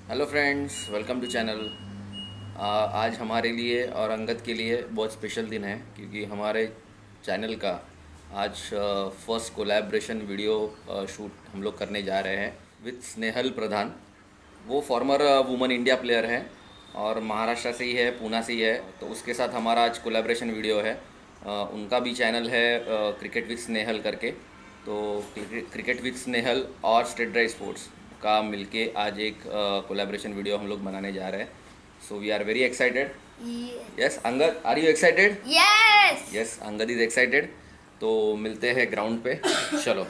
Hello friends, welcome to channel. आज हमारे लिए और अंगद के लिए बहुत स्पेशल दिन है क्योंकि हमारे चैनल का आज फर्स्ट कोलैबोरेशन वीडियो शूट हम लोग करने जा रहे हैं विद स्नेहल प्रधान। वो फॉर्मर वुमेन इंडिया प्लेयर है और महाराष्ट्र से ही है, पूना से ही है। तो उसके साथ हमारा आज कोलैबोरेशन वीडियो है। उनका भी चैनल है क्रिकेट विद स्नेहल करके। तो क्रिकेट विद स्नेहल और स्टेट ड्राइव स्पोर्ट्स का मिलके आज एक कोलैबोरेशन वीडियो हम लोग बनाने जा रहे हैं। So we are very excited. Yes Angad, are you excited? Yes. Yes, Angad is excited. तो मिलते हैं ग्राउंड पे, चलो।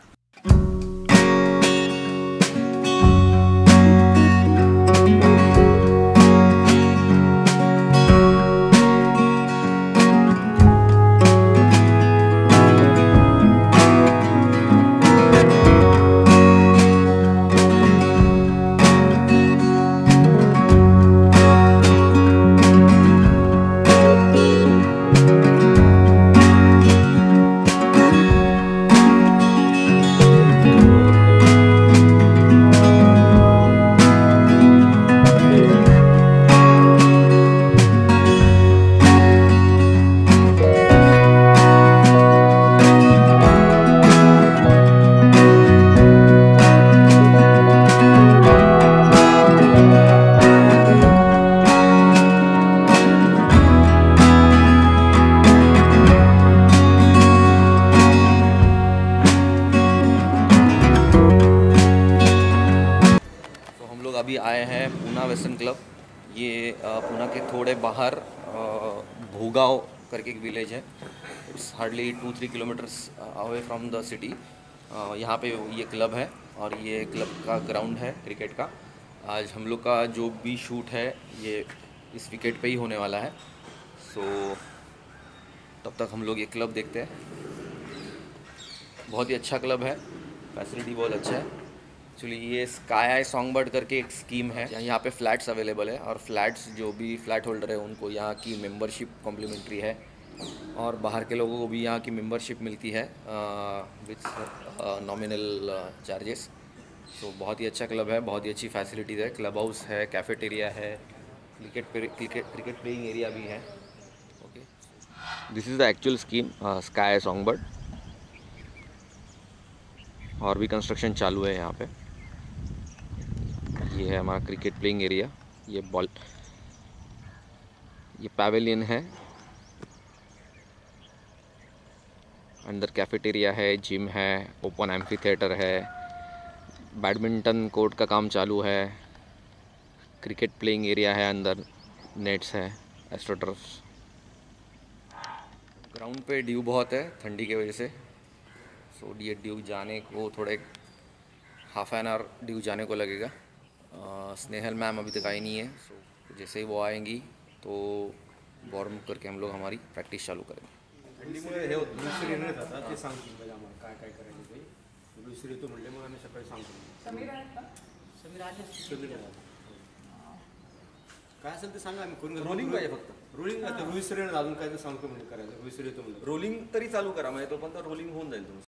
अभी आए हैं पूना वेस्टर्न क्लब। ये पूना के थोड़े बाहर भूगांव करके एक विलेज है। It's hardly 2-3 kilometres away from the city. यहाँ पे ये क्लब है और ये क्लब का ग्राउंड है क्रिकेट का। आज हम लोग का जो भी शूट है ये इस विकेट पे ही होने वाला है। सो तब तक हम लोग ये क्लब देखते हैं। बहुत ही अच्छा क्लब है, फैसिलिटी बहुत अच्छा है। एक्चुअली ये स्काई आई सॉन्गबर्ड करके एक स्कीम है। यहाँ पे फ्लैट्स अवेलेबल है और फ्लैट्स जो भी फ्लैट होल्डर है उनको यहाँ की मेंबरशिप कॉम्प्लीमेंट्री है और बाहर के लोगों को भी यहाँ की मेंबरशिप मिलती है विथ नॉमिनल चार्जेस। तो बहुत ही अच्छा क्लब है, बहुत ही अच्छी फैसिलिटीज़ है। क्लब हाउस है, कैफेटेरिया है, क्रिकेट प्लेइंग एरिया भी है। Okay, this is the actual scheme Sky I Songbird. और भी कंस्ट्रक्शन चालू है यहाँ पे। ये है हमारा क्रिकेट प्लेइंग एरिया। ये पैवेलियन है, अंदर कैफेटेरिया है, जिम है, ओपन एम्फी थिएटर है, बैडमिंटन कोर्ट का काम चालू है, क्रिकेट प्लेइंग एरिया है, अंदर नेट्स है, एस्ट्रोटर्फ्स। ग्राउंड पे ड्यू बहुत है ठंडी की वजह से। सो ये ड्यू जाने को थोड़े हाफ एन आवर ड्यू जाने को लगेगा। स्नेहल मैम अभी तक आई नहीं है। सो जैसे ही वो आएंगी तो वार्म करके हम लोग हमारी प्रॅक्टिस चालू करेंगे। थंडीमुळे हे होतं दुसरी येत आता ते सांगतील म्हणजे आम्हाला काय काय करायचं ते. दुसरी येतो म्हणले मग आम्ही सकाळी सांगतो. समीर आहेत का? समीर आले. काय असेल ते सांगा, आम्ही करून रोलिंग पाहिजे फक्त. रोलिंग आता रुईसर अजून काय ते सांगतो म्हणजे करायचं. रुईसर येतो म्हणजे रोलिंग तरी चालू करा, म्हणजे तोपर्यंत रोलिंग होऊन जाईल तुमचं.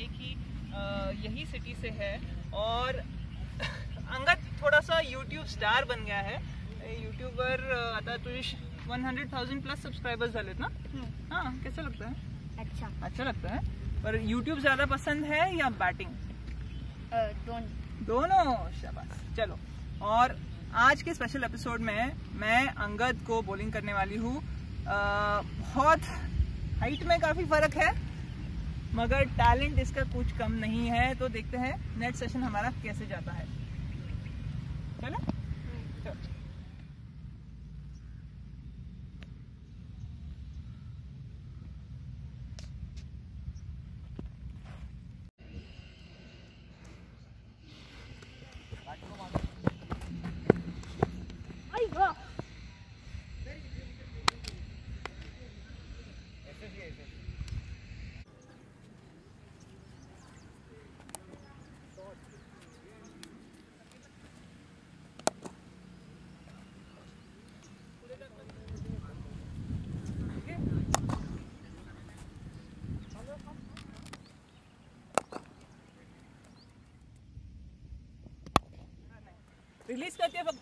एक ही यही सिटी से है और अंगद थोड़ा सा यूट्यूब स्टार बन गया है. यूट्यूबर आता तुझे 100,000 प्लस सब्सक्राइबर्स झालेत ना. हाँ, कैसा लगता है? अच्छा लगता है. पर यूट्यूब ज़्यादा पसंद है या बैटिंग? दोनों. शाबाश. चलो, और आज के स्पेशल एपिसोड में मैं अंगद को बॉलिंग करने वाली हूँ. बहुत हाइट में काफ़ी फ़र्क है मगर टैलेंट इसका कुछ कम नहीं है. तो देखते हैं नेट सेशन हमारा कैसे जाता है. चलो. रिलीज करते फक्त.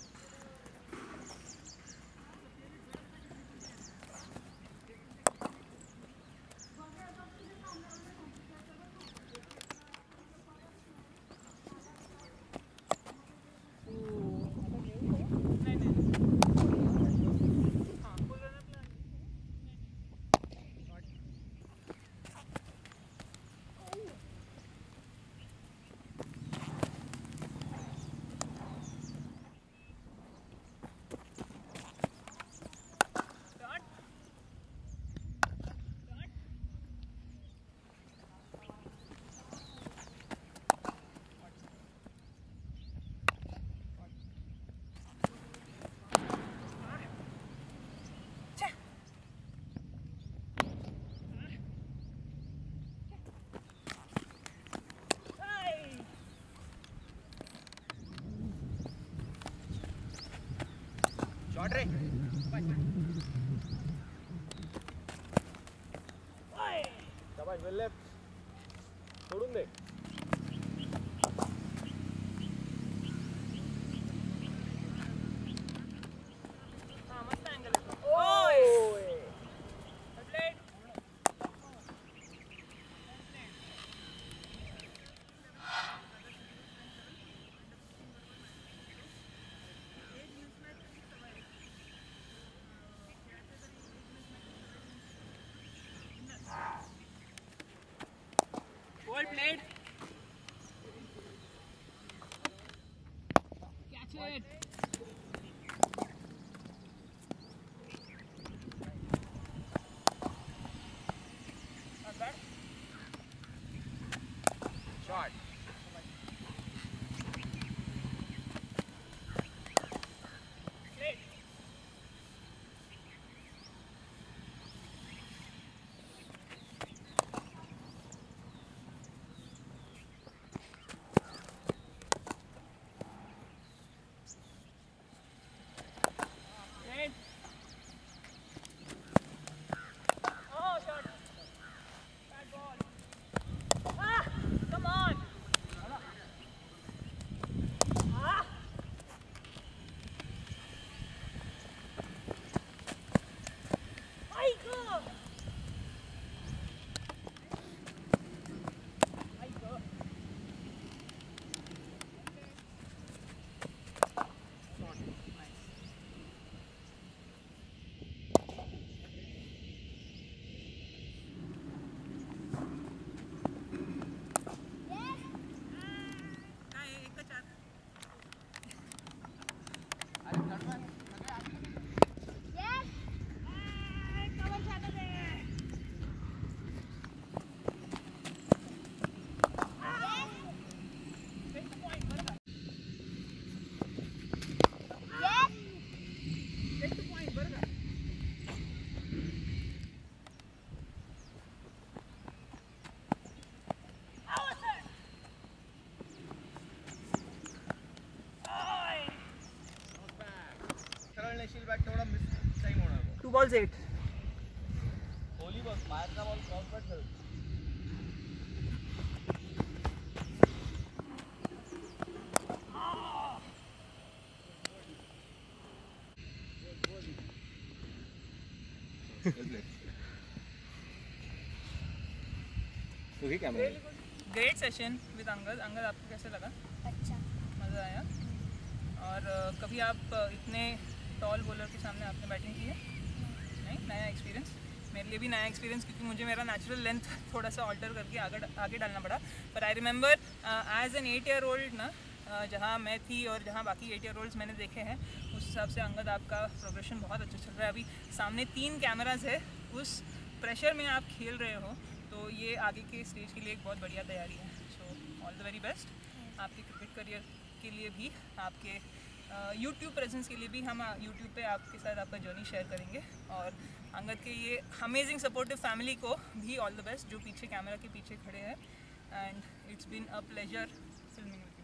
शॉट रे. शाबाश. Well left. सोडून दे. मस्त अँगल आहे. Well played. Catch it. Not bad. Shot. Played. Oh, shot. Bad ball. Ah, come on. Ah. I go. तेवढा मिस टाइम होणार. 2 balls 8. ओली बघ बाहेरचा बॉल क्रॉस बॅट खेळ. Great session with Angad. Angad आपको कैसे लगा? अच्छा, मज़ा आया। और कभी आप इतने टॉल बॉलर के सामने आपने बैटिंग की है? नहीं, नया एक्सपीरियंस? मेरे लिए भी नया एक्सपीरियंस, क्योंकि मुझे मेरा नेचुरल लेंथ थोड़ा सा ऑल्टर करके आगे डालना पड़ा। पर I remember as an 8 year old ना, जहाँ मैं थी और जहाँ बाकी 8 ईयर ओल्ड्स मैंने देखे हैं, उस हिसाब से अंगद आपका प्रोग्रेशन बहुत अच्छा चल रहा है। अभी सामने 3 कैमराज है, उस प्रेशर में आप खेल रहे हो, तो ये आगे के स्टेज के लिए एक बहुत बढ़िया तैयारी है। So all the very best आपके क्रिकेट करियर के लिए भी, आपके यूट्यूब प्रेजेंस के लिए भी। हम यूट्यूब पे आपके साथ आपका जर्नी शेयर करेंगे, और अंगद के ये अमेजिंग सपोर्टिव फैमिली को भी ऑल द बेस्ट, जो पीछे कैमरा के पीछे खड़े हैं। And it's been a pleasure filming with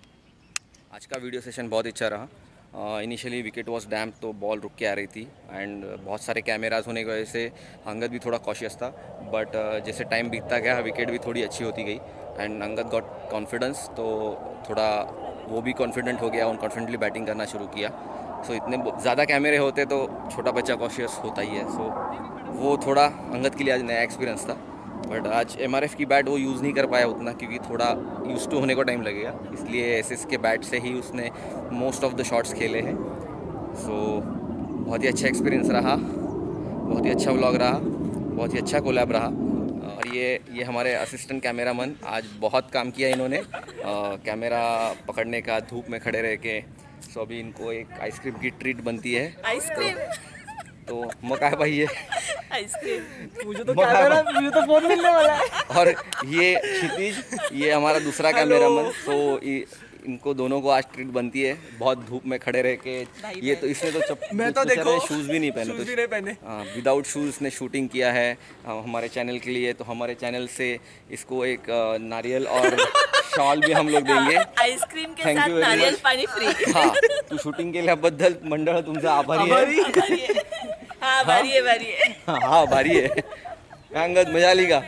you. आज का वीडियो सेशन बहुत अच्छा रहा। इनिशियली विकेट वॉज डैम्प, तो बॉल रुक के आ रही थी, एंड बहुत सारे कैमराज होने की वजह से अंगद भी थोड़ा कॉशियस था। बट जैसे टाइम बीतता गया, विकेट भी थोड़ी अच्छी होती गई, एंड अंगद गॉट कॉन्फिडेंस, तो थोड़ा वो भी कॉन्फिडेंट हो गया और कॉन्फिडेंटली बैटिंग करना शुरू किया। सो इतने ज़्यादा कैमरे होते तो छोटा बच्चा कॉशियस होता ही है। सो वो थोड़ा अंगद के लिए आज नया एक्सपीरियंस था। बट आज MRF की बैट वो यूज़ नहीं कर पाया उतना, क्योंकि थोड़ा यूज़ टू होने को टाइम लगेगा, इसलिए SS के बैट से ही उसने मोस्ट ऑफ द शॉट्स खेले हैं। सो बहुत ही अच्छा एक्सपीरियंस रहा, बहुत ही अच्छा व्लॉग रहा, बहुत ही अच्छा कोलैब रहा। और ये हमारे असिस्टेंट कैमरामैन, आज बहुत काम किया इन्होंने कैमरा पकड़ने का, धूप में खड़े रह के। सो अभी इनको एक आइसक्रीम की ट्रीट बनती है। आइसक्रीम? तो मौका है भाई ये आइसक्रीम मुझे तो फोन मिलने वाला है। और ये क्षितिज, ये हमारा दूसरा कैमरामैन। तो इनको दोनों को आज ट्रीट बनती है, बहुत धूप में खड़े रह के। ये तो इसने तो मैं तो देखो शूज़ भी नहीं पहने, हाँ, विदाउट शूज़ इसने शूटिंग किया है हमारे चैनल के लिए। तो हमारे चैनल से इसको एक नारियल और शॉल भी हम लोग देंगे, आईस्क्रीम के साथ नारियल पाणी फ्री। हाँ, तो शूटिंग केल्याबद्दल मंडळ तुमचा आभारी आहे। हाँ, भारी है। हाँ, भारी है। अंगद मजा आली का?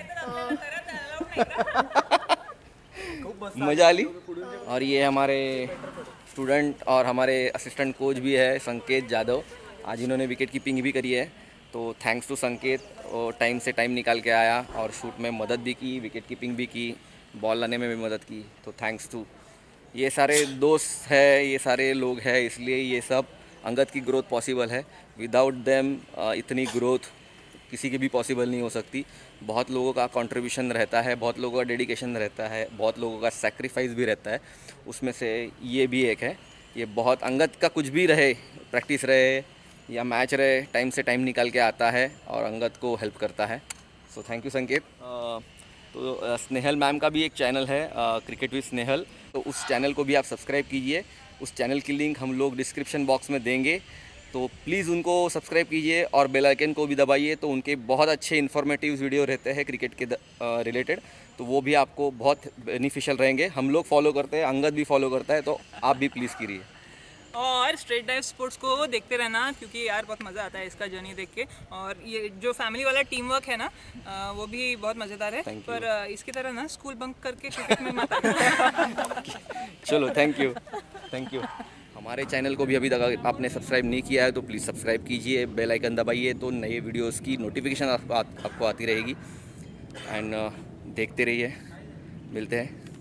मजा आली। और ये हमारे स्टूडेंट और हमारे असिस्टेंट कोच भी है, संकेत जादव। आज इन्होंने विकेट कीपिंग भी करी है, तो थैंक्स टू संकेत। और टाइम से टाइम निकाल के आया और शूट में मदद भी की, विकेट कीपिंग भी की, बॉल लाने में भी मदद की। तो थैंक्स टू ये सारे दोस्त है, ये सारे लोग हैं, इसलिए ये सब अंगद की ग्रोथ पॉसिबल है। विदाउट देम इतनी ग्रोथ किसी की भी पॉसिबल नहीं हो सकती। बहुत लोगों का कंट्रीब्यूशन रहता है, बहुत लोगों का डेडिकेशन रहता है, बहुत लोगों का सैक्रिफाइस भी रहता है, उसमें से ये भी एक है। ये बहुत, अंगद का कुछ भी रहे, प्रैक्टिस रहे या मैच रहे, टाइम से टाइम निकाल के आता है और अंगद को हेल्प करता है। सो थैंक यू संकेत। तो स्नेहल मैम का भी एक चैनल है, क्रिकेट विद स्नेहल, तो उस चैनल को भी आप सब्सक्राइब कीजिए। उस चैनल की लिंक हम लोग डिस्क्रिप्शन बॉक्स में देंगे, तो प्लीज़ उनको सब्सक्राइब कीजिए और बेल आइकन को भी दबाइए। तो उनके बहुत अच्छे इन्फॉर्मेटिव वीडियो रहते हैं क्रिकेट के रिलेटेड, तो वो भी आपको बहुत बेनिफिशियल रहेंगे। हम लोग फॉलो करते हैं, अंगद भी फॉलो करता है, तो आप भी प्लीज़ कीजिए। और स्ट्रेट डाइव स्पोर्ट्स को देखते रहना, क्योंकि यार बहुत मज़ा आता है इसका जर्नी देख के। और ये जो फैमिली वाला टीम वर्क है ना, वो भी बहुत मज़ेदार है। पर इसकी तरह ना स्कूल बंक करके क्रिकेट में मत आना। चलो, थैंक यू। हमारे चैनल को भी अभी तक आपने सब्सक्राइब नहीं किया है तो प्लीज़ सब्सक्राइब कीजिए, बेल आइकन दबाइए, तो नए वीडियोस की नोटिफिकेशन आपको आती रहेगी। एंड देखते रहिए, मिलते हैं।